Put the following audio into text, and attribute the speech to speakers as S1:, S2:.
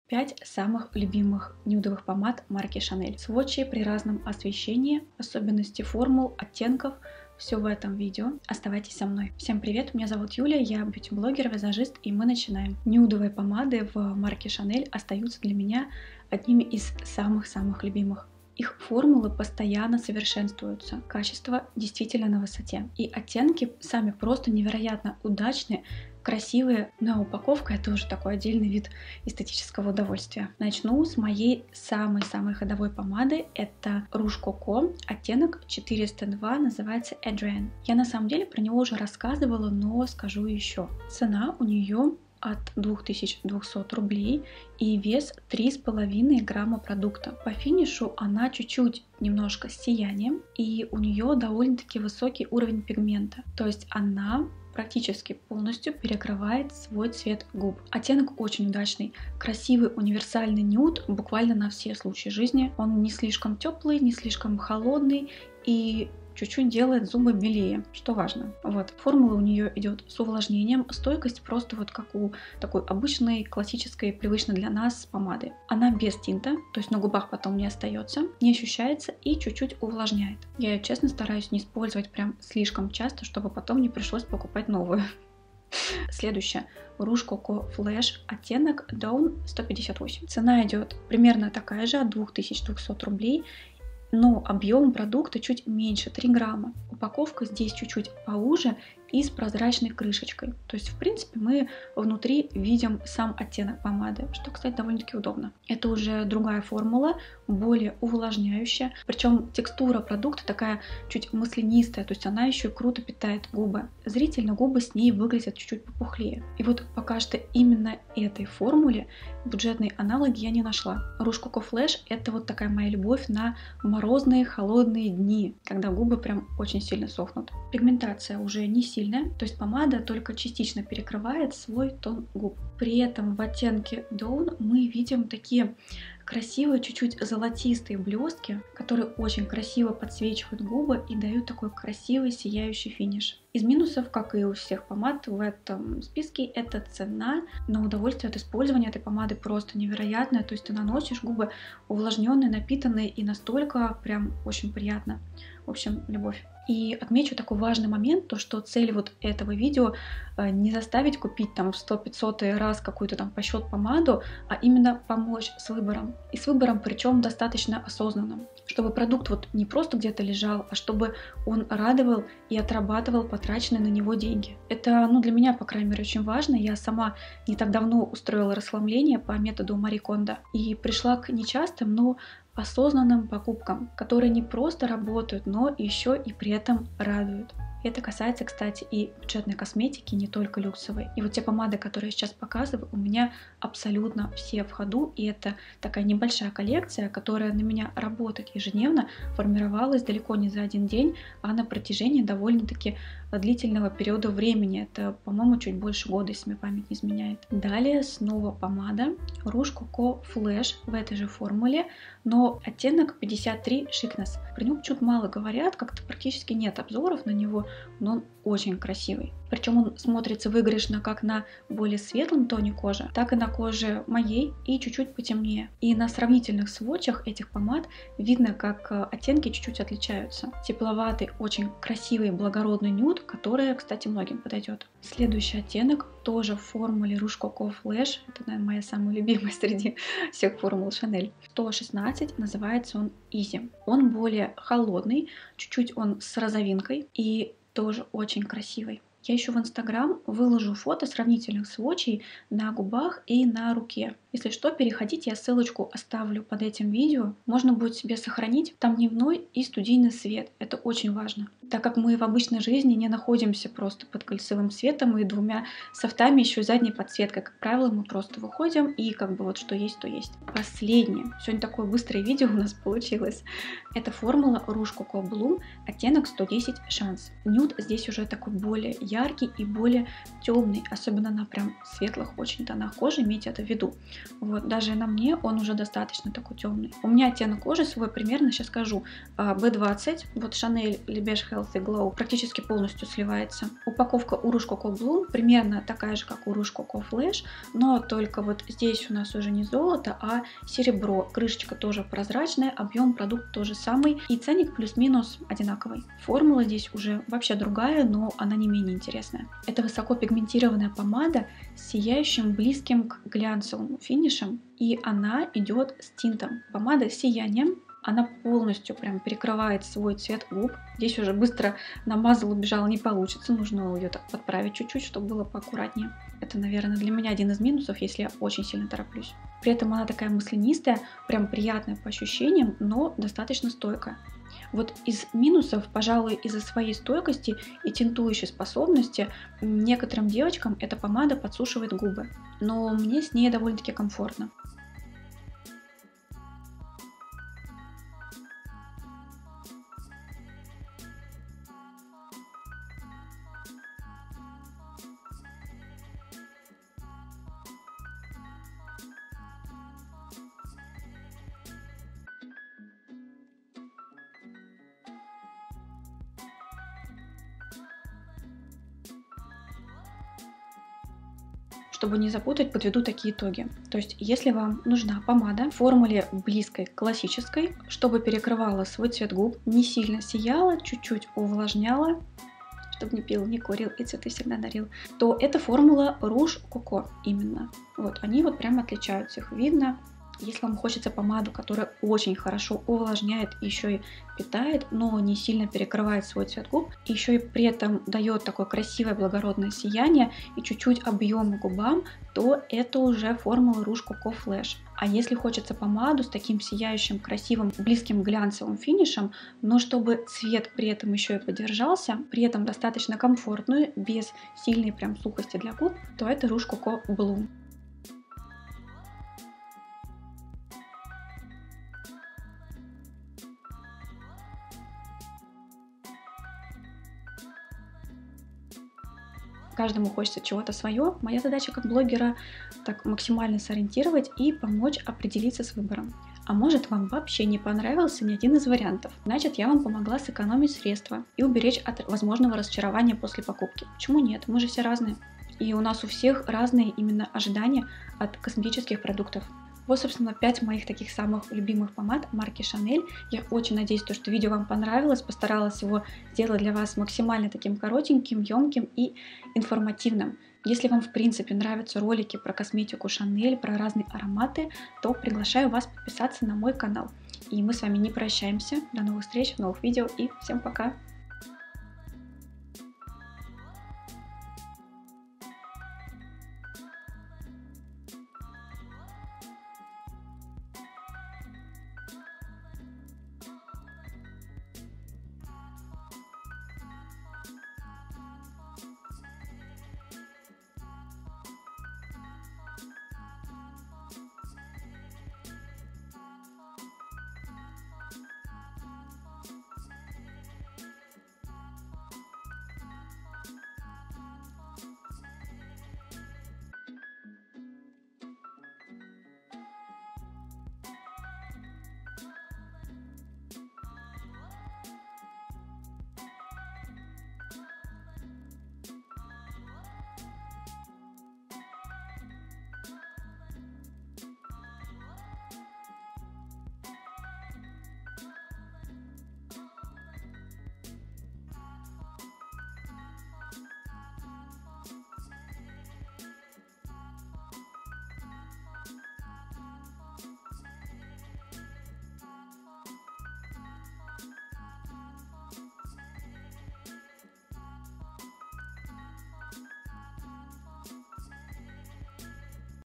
S1: 5 самых любимых нюдовых помад марки Chanel. Сводчи при разном освещении, особенности формул, оттенков. Все в этом видео. Оставайтесь со мной. Всем привет, меня зовут Юля, я бьюти-блогер, визажист, и мы начинаем. Нюдовые помады в марке Chanel остаются для меня одними из самых-самых любимых. Их формулы постоянно совершенствуются, качество действительно на высоте. И оттенки сами просто невероятно удачные, красивые, но упаковка — это уже такой отдельный вид эстетического удовольствия. Начну с моей самой-самой ходовой помады. Это Rouge Coco, оттенок 402, называется Adrienne. Я на самом деле про него уже рассказывала, но скажу еще. Цена у нее от 2200 рублей и вес 3,5 грамма продукта. По финишу она чуть-чуть немножко с сиянием, и у нее довольно-таки высокий уровень пигмента. То есть она практически полностью перекрывает свой цвет губ. Оттенок очень удачный, красивый универсальный нюд буквально на все случаи жизни. Он не слишком теплый, не слишком холодный и чуть-чуть делает зубы белее, что важно. Вот, формула у нее идет с увлажнением, стойкость просто вот как у такой обычной, классической, привычной для нас помады. Она без тинта, то есть на губах потом не остается, не ощущается и чуть-чуть увлажняет. Я ее, честно, стараюсь не использовать прям слишком часто, чтобы потом не пришлось покупать новую. Следующее. Rouge Coco Flash, оттенок Dawn 158. Цена идет примерно такая же, от 2200 рублей. Но объем продукта чуть меньше, 3 грамма. Упаковка здесь чуть-чуть поуже и с прозрачной крышечкой. То есть, в принципе, мы внутри видим сам оттенок помады, что, кстати, довольно-таки удобно. Это уже другая формула, более увлажняющая. Причем текстура продукта такая чуть маслянистая, то есть она еще и круто питает губы. Зрительно губы с ней выглядят чуть-чуть попухлее. И вот пока что именно этой формуле бюджетные аналоги я не нашла. Rouge Coco Flash — это вот такая моя любовь на морозные, холодные дни, когда губы прям очень сильно сохнут. Пигментация уже не сильная, то есть помада только частично перекрывает свой тон губ. При этом в оттенке Dawn мы видим такие красивые, чуть-чуть золотистые блестки, которые очень красиво подсвечивают губы и дают такой красивый сияющий финиш. Из минусов, как и у всех помад в этом списке, это цена, но удовольствие от использования этой помады просто невероятное. То есть ты наносишь, губы увлажненные, напитанные, и настолько прям очень приятно. В общем, любовь. И отмечу такой важный момент, то что цель вот этого видео не заставить купить там в 100-500 раз какую-то там по счет помаду, а именно помочь с выбором. И с выбором причем достаточно осознанным. Чтобы продукт вот не просто где-то лежал, а чтобы он радовал и отрабатывал потраченные на него деньги. Это, для меня, по крайней мере, очень важно. Я сама не так давно устроила расхламление по методу Мари Кондо и пришла к нечастым, но осознанным покупкам, которые не просто работают, но еще и при этом радуют. Это касается, кстати, и бюджетной косметики, не только люксовой. И вот те помады, которые я сейчас показываю, у меня абсолютно все в ходу. И это такая небольшая коллекция, которая на меня работает ежедневно, формировалась далеко не за один день, а на протяжении довольно-таки длительного периода времени. Это, по-моему, чуть больше года, если мне память не изменяет. Далее снова помада Rouge Coco Flash в этой же формуле, но оттенок 53 Chicness. Про него чуть мало говорят, как-то практически нет обзоров на него, но он очень красивый. Причем он смотрится выигрышно как на более светлом тоне кожи, так и на коже моей и чуть-чуть потемнее. И на сравнительных сводчах этих помад видно, как оттенки чуть-чуть отличаются. Тепловатый, очень красивый, благородный нюд, который, кстати, многим подойдет. Следующий оттенок тоже в формуле Rouge Coco Flash. Это, наверное, моя самая любимая среди всех формул Chanel. 116, называется он Easy. Он более холодный, чуть-чуть он с розовинкой и тоже очень красивый. Я еще в Инстаграм выложу фото сравнительных сводчей на губах и на руке. Если что, переходите, я ссылочку оставлю под этим видео. Можно будет себе сохранить. Там дневной и студийный свет. Это очень важно. Так как мы в обычной жизни не находимся просто под кольцевым светом и двумя софтами, еще и задней подсветкой. Как правило, мы просто выходим и как бы вот что есть, то есть. Последнее. Сегодня такое быстрое видео у нас получилось. Это формула Rouge Coco Bloom, оттенок 110 Chance. Нюд здесь уже такой более яркий и более темный, особенно на прям светлых очень тонах кожи, имейте это в виду. Вот, даже на мне он уже достаточно такой темный. У меня оттенок кожи свой примерно, сейчас скажу, B20, вот Chanel Le Beige Healthy Glow практически полностью сливается. Упаковка у Rouge Coco Bloom примерно такая же, как у Rouge Coco Flash, но только вот здесь у нас уже не золото, а серебро. Крышечка тоже прозрачная, объем продукта тоже самый и ценник плюс-минус одинаковый. Формула здесь уже вообще другая, но она не менее интересная. Это высокопигментированная помада с сияющим близким к глянцевому финишем, и она идет с тинтом. Помада с сиянием. Она полностью прям перекрывает свой цвет губ. Здесь уже быстро намазал, убежал, не получится. Нужно ее так подправить чуть-чуть, чтобы было поаккуратнее. Это, наверное, для меня один из минусов, если я очень сильно тороплюсь. При этом она такая маслянистая, прям приятная по ощущениям, но достаточно стойкая. Вот из минусов, пожалуй, из-за своей стойкости и тинтующей способности, некоторым девочкам эта помада подсушивает губы. Но мне с ней довольно-таки комфортно. Чтобы не запутать, подведу такие итоги. То есть, если вам нужна помада в формуле близкой к классической, чтобы перекрывала свой цвет губ, не сильно сияла, чуть-чуть увлажняла, чтобы не пил, не курил и цветы всегда дарил, то это формула Rouge Coco именно. Вот, они вот прям отличаются, их видно. Если вам хочется помаду, которая очень хорошо увлажняет и еще и питает, но не сильно перекрывает свой цвет губ, и еще и при этом дает такое красивое благородное сияние и чуть-чуть объема губам, то это уже формула Rouge Coco Flash. А если хочется помаду с таким сияющим, красивым, близким глянцевым финишем, но чтобы цвет при этом еще и поддержался, при этом достаточно комфортную, без сильной прям сухости для губ, то это Rouge Coco Bloom. Каждому хочется чего-то свое. Моя задача как блогера так максимально сориентировать и помочь определиться с выбором. А может, вам вообще не понравился ни один из вариантов? Значит, я вам помогла сэкономить средства и уберечь от возможного разочарования после покупки. Почему нет? Мы же все разные. И у нас у всех разные именно ожидания от косметических продуктов. Вот, собственно, 5 моих таких самых любимых помад марки Chanel. Я очень надеюсь, что видео вам понравилось. Постаралась его сделать для вас максимально таким коротеньким, емким и информативным. Если вам, в принципе, нравятся ролики про косметику Chanel, про разные ароматы, то приглашаю вас подписаться на мой канал. И мы с вами не прощаемся. До новых встреч в новых видео и всем пока!